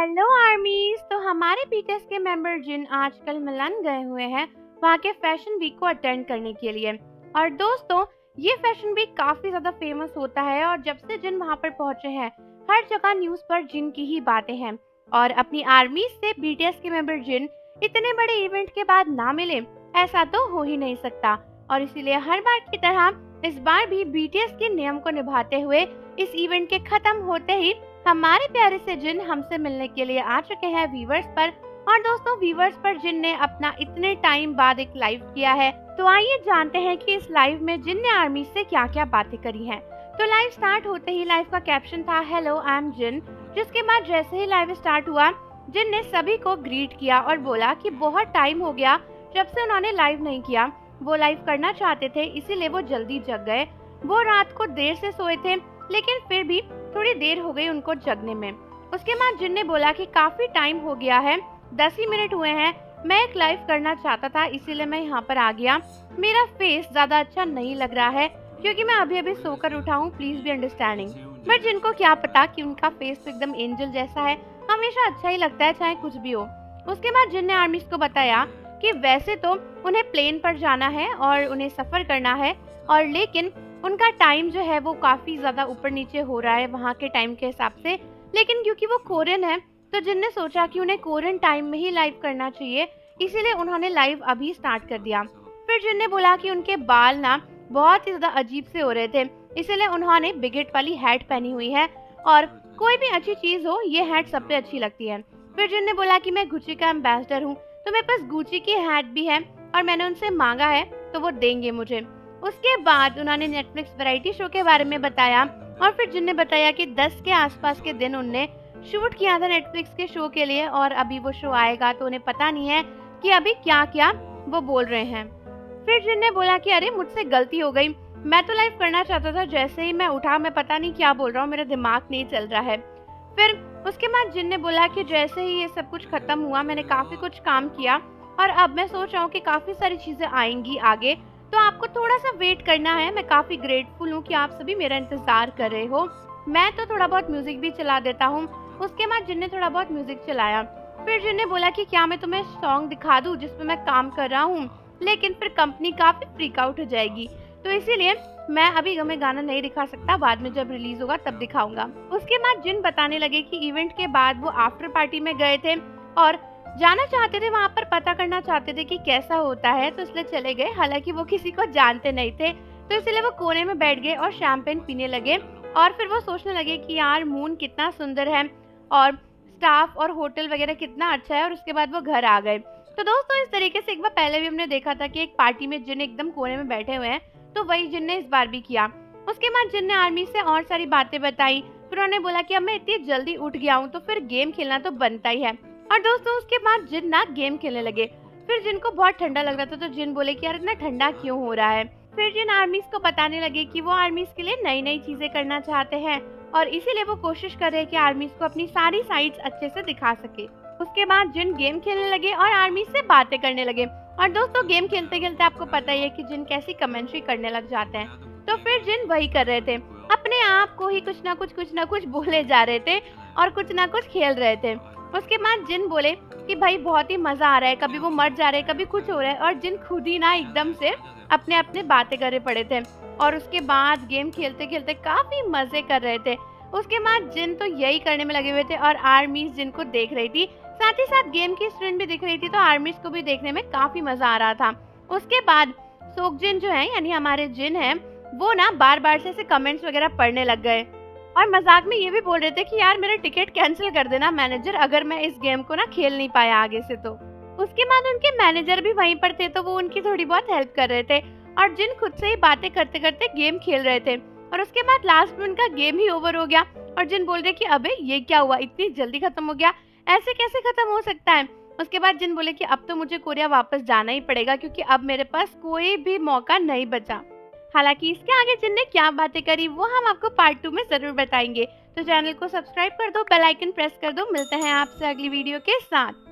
Hello आर्मीज। तो हमारे BTS के मेंबर जिन आजकल मिलन गए हुए हैं वहाँ के फैशन वीक को अटेंड करने के लिए। और दोस्तों, ये फैशन वीक काफी ज्यादा फेमस होता है और जब से जिन वहाँ पर पहुंचे हैं हर जगह न्यूज पर जिन की ही बातें हैं। और अपनी आर्मीज से बीटीएस के मेंबर जिन इतने बड़े इवेंट के बाद ना मिले, ऐसा तो हो ही नहीं सकता। और इसीलिए हर बार की तरह इस बार भी बीटीएस के नियम को निभाते हुए इस इवेंट के खत्म होते ही हमारे प्यारे से जिन हमसे मिलने के लिए आ चुके हैं वीवर्स पर। और दोस्तों, वीवर्स पर जिन ने अपना इतने टाइम बाद एक लाइव किया है, तो आइए जानते हैं कि इस लाइव में जिन ने आर्मी से क्या क्या बातें करी हैं। तो लाइव स्टार्ट होते ही लाइव का कैप्शन था हेलो आई एम जिन, जिसके बाद जैसे ही लाइव स्टार्ट हुआ जिन ने सभी को ग्रीट किया और बोला कि बहुत टाइम हो गया जब से उन्होंने लाइव नहीं किया। वो लाइव करना चाहते थे, इसीलिए वो जल्दी जग गए। वो रात को देर से सोए थे, लेकिन फिर भी थोड़ी देर हो गई उनको जगने में। उसके बाद जिन ने बोला कि काफी टाइम हो गया है, 10 ही मिनट हुए हैं, मैं एक लाइव करना चाहता था, इसीलिए मैं यहाँ पर आ गया। मेरा फेस ज्यादा अच्छा नहीं लग रहा है क्योंकि मैं अभी अभी सोकर उठा हूँ, प्लीज बी अंडरस्टैंडिंग। बट जिनको क्या पता कि उनका फेस तो एकदम एंजल जैसा है, हमेशा अच्छा ही लगता है चाहे कुछ भी हो। उसके बाद जिन ने आर्मीज को बताया कि वैसे तो उन्हें प्लेन पर जाना है और उन्हें सफर करना है, और लेकिन उनका टाइम जो है वो काफी ज्यादा ऊपर नीचे हो रहा है वहाँ के टाइम के हिसाब से। लेकिन क्योंकि वो कोरियन है तो जिन ने सोचा कि उन्हें कोरियन टाइम में ही लाइव करना चाहिए, इसीलिए उन्होंने लाइव अभी स्टार्ट कर दिया। फिर जिन ने बोला कि उनके बाल ना बहुत ही ज्यादा अजीब से हो रहे थे, इसीलिए उन्होंने बिगेट वाली हैट पहनी हुई है, और कोई भी अच्छी चीज हो ये हैट सब पे अच्छी लगती है। फिर जिन ने बोला कि मैं गुची का एम्बेसडर हूँ, तो मेरे पास गुची की हैट भी है और मैंने उनसे मांगा है तो वो देंगे मुझे। उसके बाद उन्होंने नेटफ्लिक्स वैरायटी शो के बारे में बताया, और फिर जिन ने बताया कि 10 के आसपास के दिन उनने शूट किया था नेटफ्लिक्स के शो के लिए, और अभी वो शो आएगा तो उन्हें पता नहीं है कि अभी क्या क्या वो बोल रहे हैं। फिर जिन ने बोला कि अरे मुझसे गलती हो गई, मैं तो लाइव करना चाहता था, जैसे ही मैं उठा मैं पता नहीं क्या बोल रहा हूँ, मेरा दिमाग नहीं चल रहा है। फिर उसके बाद जिन ने बोला कि जैसे ही ये सब कुछ खत्म हुआ मैंने काफी कुछ काम किया और अब मैं सोच रहा हूँ कि काफी सारी चीजें आएंगी आगे, तो आपको थोड़ा सा वेट करना है। मैं काफी ग्रेटफुल हूँ कि आप सभी मेरा इंतजार कर रहे हो। मैं तो थोड़ा बहुत म्यूजिक भी चला देता हूँ। उसके बाद जिन ने थोड़ा बहुत म्यूजिक चलाया। फिर जिन ने बोला कि क्या मैं तुम्हें सॉन्ग दिखा दूँ जिसपे मैं काम कर रहा हूँ, लेकिन फिर कंपनी काफी फ्रीक आउट हो जाएगी, तो इसीलिए मैं अभी हमें गाना नहीं दिखा सकता, बाद में जब रिलीज होगा तब दिखाऊंगा। उसके बाद जिन बताने लगे कि इवेंट के बाद वो आफ्टर पार्टी में गए थे और जाना चाहते थे, वहाँ पर पता करना चाहते थे कि कैसा होता है, तो इसलिए चले गए। हालांकि वो किसी को जानते नहीं थे, तो इसलिए वो कोने में बैठ गए और शैंपेन पीने लगे। और फिर वो सोचने लगे कि यार मून कितना सुंदर है और स्टाफ और होटल वगैरह कितना अच्छा है, और उसके बाद वो घर आ गए। तो दोस्तों, इस तरीके से एक बार पहले भी हमने देखा था कि एक पार्टी में जिन एकदम कोने में बैठे हुए हैं, तो वही जिन ने इस बार भी किया। उसके बाद जिन ने आर्मी से और सारी बातें बताई। फिर उन्होंने बोला कि अब मैं इतनी जल्दी उठ गया हूँ तो फिर गेम खेलना तो बनता ही है। और दोस्तों, उसके बाद जिन ना गेम खेलने लगे। फिर जिन को बहुत ठंडा लग रहा था, तो जिन बोले कि यार इतना ठंडा क्यों हो रहा है। फिर जिन आर्मीज को बताने लगे कि वो आर्मीज के लिए नई नई चीजें करना चाहते हैं, और इसीलिए वो कोशिश कर रहे हैं कि आर्मीज को अपनी सारी साइड्स अच्छे से दिखा सके। उसके बाद जिन गेम खेलने लगे और आर्मी से बातें करने लगे। और दोस्तों, गेम खेलते खेलते आपको पता ही है कि जिन कैसी कमेंट्री करने लग जाते हैं, तो फिर जिन वही कर रहे थे, अपने आप को ही कुछ ना कुछ बोले जा रहे थे और कुछ ना कुछ खेल रहे थे। उसके बाद जिन बोले कि भाई बहुत ही मजा आ रहा है, कभी वो मर जा रहे हैं, कभी कुछ हो रहा है, और जिन खुद ही ना एकदम से अपने अपने बातें करे पड़े थे। और उसके बाद गेम खेलते खेलते काफी मजे कर रहे थे। उसके बाद जिन तो यही करने में लगे हुए थे और आर्मीज जिन को देख रही थी, साथ ही साथ गेम की स्क्रीन भी दिख रही थी, तो आर्मीज को भी देखने में काफी मजा आ रहा था। उसके बाद सोकजिन जो है, यानी हमारे जिन है, वो ना बार बार से ऐसे कमेंट्स वगैरह पढ़ने लग गए और मजाक में ये भी बोल रहे थे कि यार मेरा टिकट कैंसिल कर देना मैनेजर, अगर मैं इस गेम को ना खेल नहीं पाया आगे से तो। उसके बाद उनके मैनेजर भी वहीं पर थे, तो वो उनकी थोड़ी बहुत हेल्प कर रहे थे, और जिन खुद से ही बातें करते करते गेम खेल रहे थे। और उसके बाद लास्ट में उनका गेम ही ओवर हो गया, और जिन बोल रहे कि अबे ये क्या हुआ, इतनी जल्दी खत्म हो गया, ऐसे कैसे खत्म हो सकता है। उसके बाद जिन बोले कि अब तो मुझे कोरिया वापस जाना ही पड़ेगा क्योंकि अब मेरे पास कोई भी मौका नहीं बचा। हालांकि इसके आगे जिन ने क्या बातें करी वो हम आपको पार्ट 2 में जरूर बताएंगे। तो चैनल को सब्सक्राइब कर दो, बेल आइकन प्रेस कर दो। मिलते हैं आपसे अगली वीडियो के साथ।